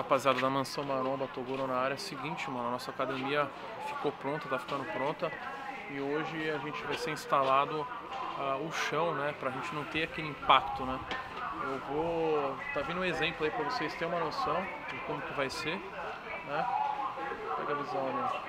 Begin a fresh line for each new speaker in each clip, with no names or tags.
rapaziada da Mansão Maromba, Toguro na área. É o seguinte, mano, a nossa academia ficou pronta, tá ficando pronta. E hoje a gente vai ser instalado o chão, né, pra gente não ter aquele impacto, né. Eu vou... tá vindo um exemplo aí pra vocês terem uma noção de como que vai ser, né. Pega a visão ali.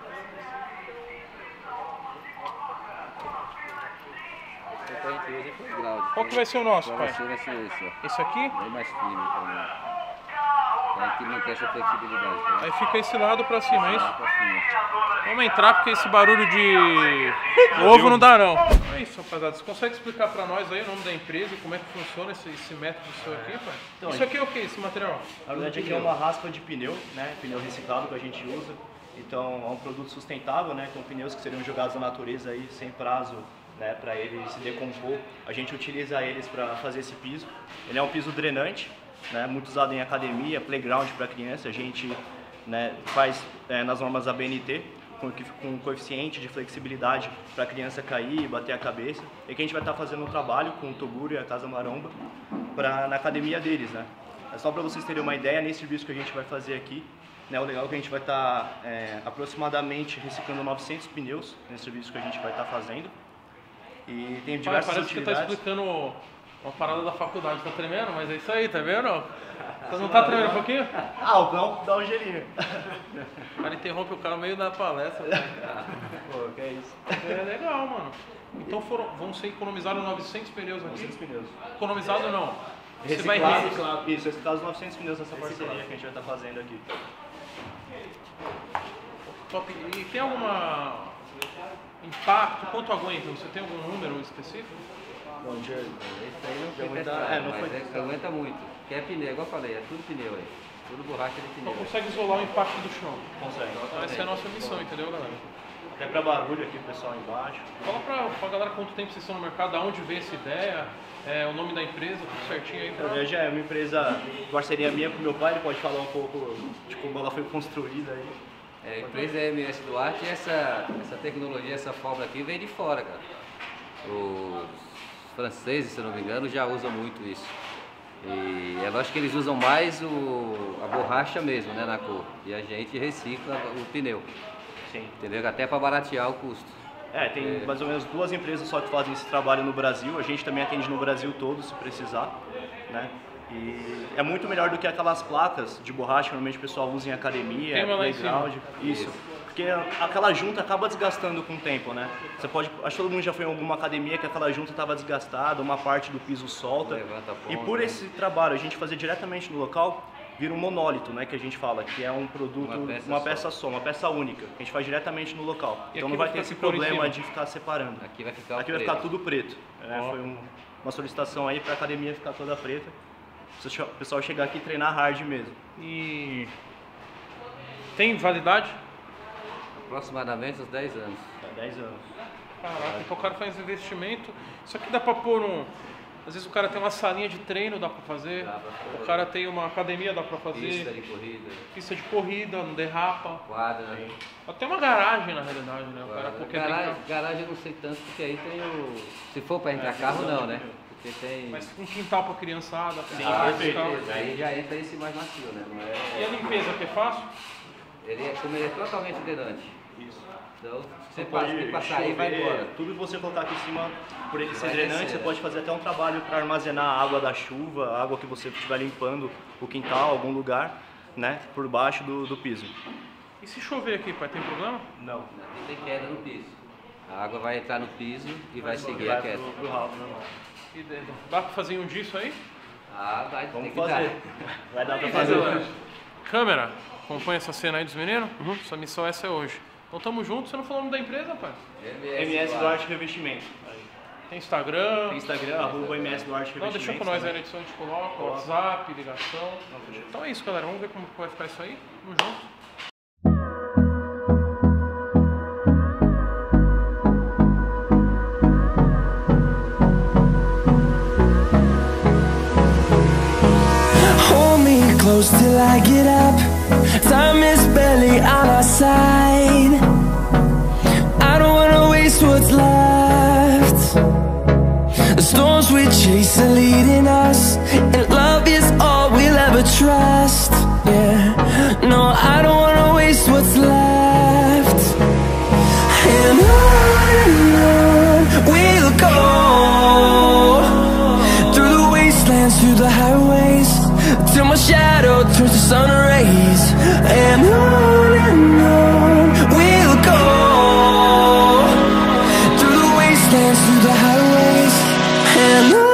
Qual que vai ser o nosso, pai?
Vai ser esse, ó.
Esse aqui?
Bem mais firme também. Aí que não tem essa flexibilidade. Tá?
Aí fica esse lado pra cima, é isso? Vamos entrar porque esse barulho de ovo não dá não. É isso, rapaziada. Você consegue explicar pra nós aí o nome da empresa e como é que funciona esse método seu aqui, pai? Então, isso aqui é o que, esse material?
Na verdade aqui é uma raspa de pneu, né? Pneu reciclado que a gente usa. Então é um produto sustentável, né? Com pneus que seriam jogados na natureza aí sem prazo, né, para ele se decompor. A gente utiliza eles para fazer esse piso. Ele é um piso drenante, né, muito usado em academia, playground para criança. A gente, né, faz nas normas ABNT, com coeficiente de flexibilidade para a criança cair e bater a cabeça. E que a gente vai estar fazendo um trabalho com o Toguro e a Casa Maromba na academia deles. Né. É só para vocês terem uma ideia, nesse serviço que a gente vai fazer aqui, né, o legal é que a gente vai estar aproximadamente reciclando 900 pneus nesse serviço que a gente vai estar fazendo. E tem diversas
parece que
utilidades.
tá explicando uma parada da faculdade, tá tremendo? Mas é isso aí, tá vendo? Você não tá tremendo um pouquinho?
Ah, o cão dá um gelinho.
O cara interrompe o cara no meio da palestra.
Pô, que é isso.
É legal, mano. Então vão ser economizados 900 pneus aqui?
900 pneus.
Economizado não. Você
Reciclado,
vai reciclar.
Isso, reciclados 900 pneus nessa parceria que a gente vai estar fazendo aqui.
Top. E tem alguma impacto? Quanto aguenta? Você tem algum número específico?
Bom dia.
Esse aí não foi
muita-
testado,
não
mas
foi testado.
aguenta muito. Que é pneu, igual eu falei, é tudo pneu aí. Tudo borracha de
Então
pneu.
consegue isolar o impacto do chão.
Consegue.
Então essa é a nossa missão, entendeu, galera?
Até pra barulho aqui, o pessoal embaixo.
Fala pra galera quanto tempo vocês estão no mercado, de onde veio essa ideia, o nome da empresa, tudo certinho aí.
Na verdade é uma empresa, parceria minha com meu pai, ele pode falar um pouco de como ela foi construída aí.
A empresa é MS Duarte e essa tecnologia, essa fórmula aqui veio de fora, cara. Os franceses, se eu não me engano, já usam muito isso. E é lógico que eles usam mais a borracha mesmo, né, na cor. E a gente recicla o pneu.
Sim.
Entendeu? Até para baratear o custo.
Tem mais ou menos 2 empresas só que fazem esse trabalho no Brasil. A gente também atende no Brasil todo, se precisar, né? E é muito melhor do que aquelas placas de borracha que normalmente o pessoal usa em academia,
Tem uma lá em
playground. Isso. Porque aquela junta acaba desgastando com o tempo, né? Você pode, acho que todo mundo já foi em alguma academia que aquela junta estava desgastada, uma parte do piso solta.
Levanta a ponta,
E por
né?
esse trabalho a gente fazer diretamente no local, vira um monólito, né, que a gente fala, que é um produto, uma peça só, uma peça única, que a gente faz diretamente no local.
E
Então
aqui
não vai
vai
ter
ficar
esse
que cor em
problema
cima?
de ficar separando.
Aqui vai ficar
Aqui vai
preto.
ficar tudo preto.
Ó.
Foi uma solicitação aí para a academia ficar toda preta. Se o pessoal chegar aqui e treinar hard mesmo.
E tem validade?
Aproximadamente uns 10 anos.
10 anos.
Caraca, então o cara faz investimento. Isso aqui dá pra pôr um... Às vezes o cara tem uma salinha de treino, dá pra fazer.
Dá pra fazer.
O cara tem uma academia, dá pra fazer.
Pista de corrida,
Pista de corrida, não derrapa.
quadra.
Até uma garagem, na realidade, né? O cara, porque
Garagem eu não sei tanto, porque aí tem o... Se for para entrar carro, não, né? Porque tem...
Mas um quintal pra criançada,
Sim,
piscina,
perfeito.
tal.
Aí já entra esse mais macio, né? Não
E a
é...
limpeza que é fácil?
Como ele é totalmente drenante.
Isso.
Então, você
Pode
passar aí e vai
chover,
embora.
tudo que você colocar aqui em cima, por ele ser
Vai
drenante,
descer,
você
né?
pode fazer até um trabalho para armazenar a água da chuva, a água que você estiver limpando o quintal, algum lugar, né, por baixo do piso.
E se chover aqui, pai, tem problema?
Não.
Aqui tem queda no piso. A água vai entrar no piso e vai seguir
Vai
a queda.
pro ralo, normal.
E dá pra fazer um disso aí?
Ah, vai ter
Vamos
que
fazer.
dar.
Vai dar pra
Aí,
fazer
galera.
hoje.
Câmera, acompanha essa cena aí dos meninos? Sua missão essa é hoje. Então tamo junto, você não falou o nome da empresa, pai?
MS Duarte Revestimento.
Tem Instagram.
Tem Instagram, @MS Duarte Revestimento.
Não, deixa com nós aí na edição, a gente coloca, WhatsApp, ligação.
fechou.
Então é isso, galera. Vamos ver como vai ficar isso aí. Tamo junto.
Hold me close till I get up. Time is barely on our side. I don't wanna waste what's left. The storms we chase are leading us, and love is all we'll ever trust. Yeah. highways, and on we'll go.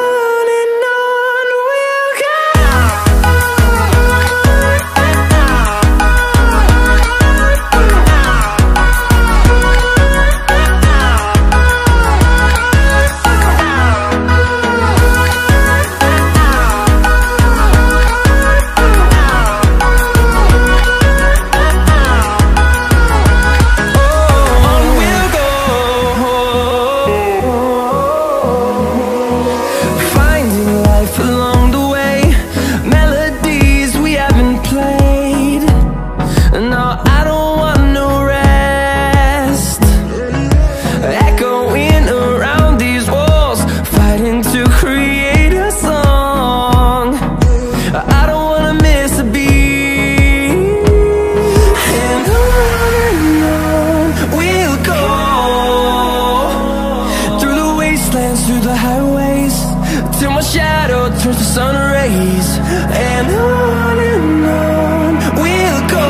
Through the highways, till my shadow turns to sun rays, and on we'll go.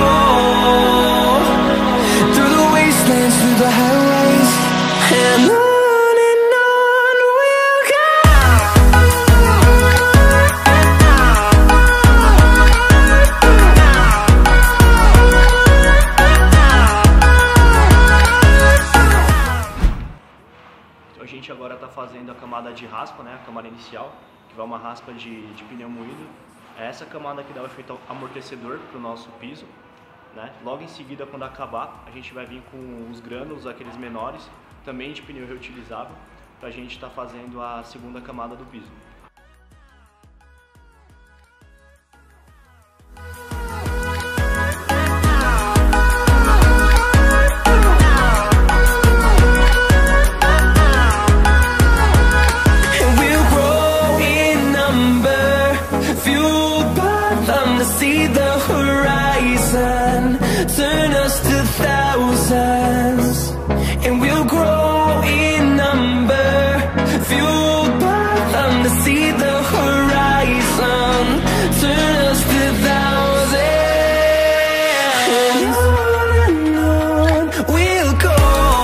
Through the wastelands, through the highways, and on we'll go.
A gente agora está fazendo a camada de raspa, né, a camada inicial, que vai uma raspa de pneu moído. Essa camada aqui dá o efeito amortecedor para o nosso piso, né? Logo em seguida, quando acabar, a gente vai vir com os grânulos, aqueles menores, também de pneu reutilizável, para a gente estar fazendo a segunda camada do piso.
See the horizon, turn us to thousands, and we'll grow in number, fueled by them to see the horizon, turn us to thousands, and on we'll go.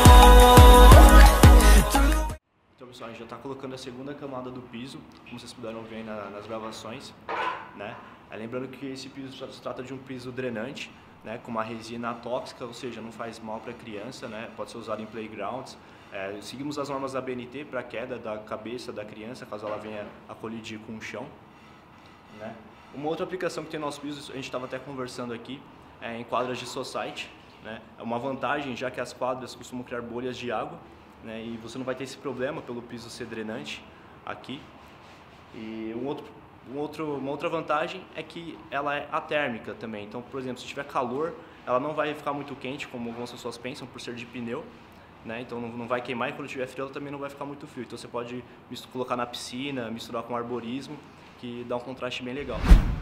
Então pessoal, a gente já está colocando a segunda camada do piso, como vocês puderam ver nas gravações, né? Lembrando que esse piso se trata de um piso drenante, né, com uma resina tóxica, ou seja, não faz mal para a criança, né, pode ser usado em playgrounds. Seguimos as normas da BNT para a queda da cabeça da criança, caso ela venha a colidir com o chão, né. Uma outra aplicação que tem no nosso piso, a gente estava até conversando aqui, é em quadras de society, né. É uma vantagem, já que as quadras costumam criar bolhas de água, né, e você não vai ter esse problema pelo piso ser drenante aqui. E uma outra vantagem é que ela é atérmica também. Então, por exemplo, se tiver calor, ela não vai ficar muito quente, como algumas pessoas pensam, por ser de pneu, né? Então não vai queimar, e quando tiver frio ela também não vai ficar muito frio. Então você pode colocar na piscina, misturar com arborismo, que dá um contraste bem legal.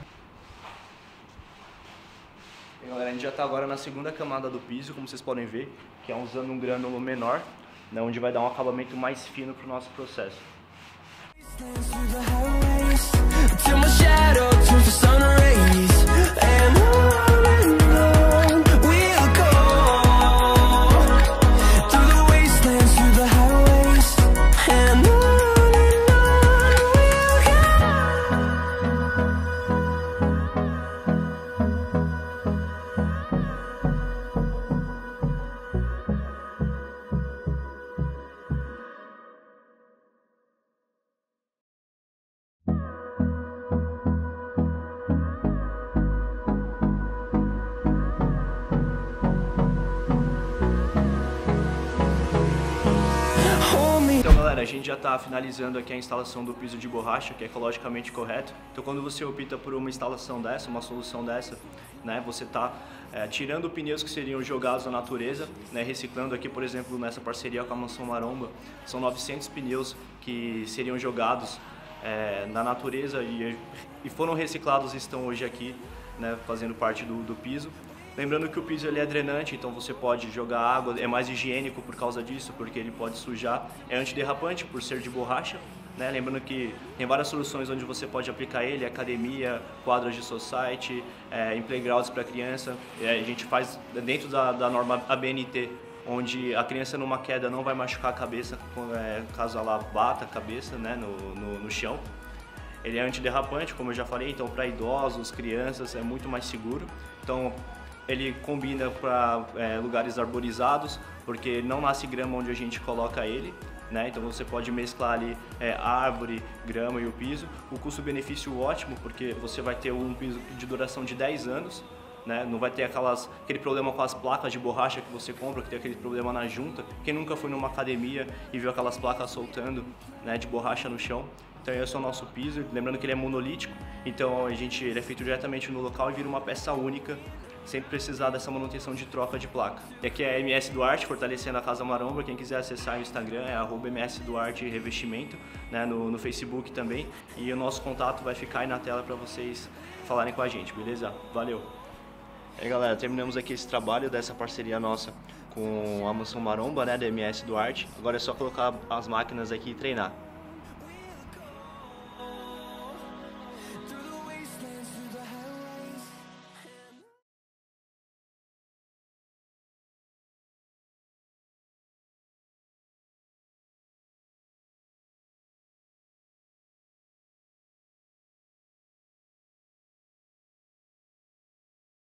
E, galera, a gente já está agora na segunda camada do piso, como vocês podem ver, que é usando um grânulo menor, né, onde vai dar um acabamento mais fino para o nosso processo.
Till my shadow turns to sun rays, and on we'll go. Through the wastelands, through the highways, and on we'll
Então, galera, a gente já está finalizando aqui a instalação do piso de borracha, que é ecologicamente correto. Então, quando você opta por uma instalação dessa, uma solução dessa, né, você está tirando pneus que seriam jogados na natureza, né, reciclando aqui, por exemplo, nessa parceria com a Mansão Maromba, são 900 pneus que seriam jogados na natureza e foram reciclados e estão hoje aqui, né, fazendo parte do piso. Lembrando que o piso ele é drenante, então você pode jogar água, é mais higiênico por causa disso, porque ele pode sujar, é antiderrapante por ser de borracha, né? Lembrando que tem várias soluções onde você pode aplicar ele, academia, quadras de society, em playgrounds para criança, a gente faz dentro da norma ABNT onde a criança numa queda não vai machucar a cabeça caso ela bata a cabeça, né, no chão. Ele é antiderrapante, como eu já falei, então para idosos, crianças é muito mais seguro. Então ele combina para lugares arborizados, porque não nasce grama onde a gente coloca ele, né? Então você pode mesclar ali árvore, grama e o piso. O custo-benefício ótimo, porque você vai ter um piso de duração de 10 anos. Né? Não vai ter aquele problema com as placas de borracha que você compra, que tem aquele problema na junta. Quem nunca foi numa academia e viu aquelas placas soltando, né, de borracha no chão? Então esse é o nosso piso, lembrando que ele é monolítico, então ele é feito diretamente no local e vira uma peça única, sem precisar dessa manutenção de troca de placa. E aqui é a MS Duarte, fortalecendo a Casa Maromba. Quem quiser acessar o Instagram é @MSDuarte Revestimento, né, no Facebook também. E o nosso contato vai ficar aí na tela para vocês falarem com a gente, beleza? Valeu! E aí, galera, terminamos aqui esse trabalho dessa parceria nossa com a Mansão Maromba, né, da MS Duarte. Agora é só colocar as máquinas aqui e treinar.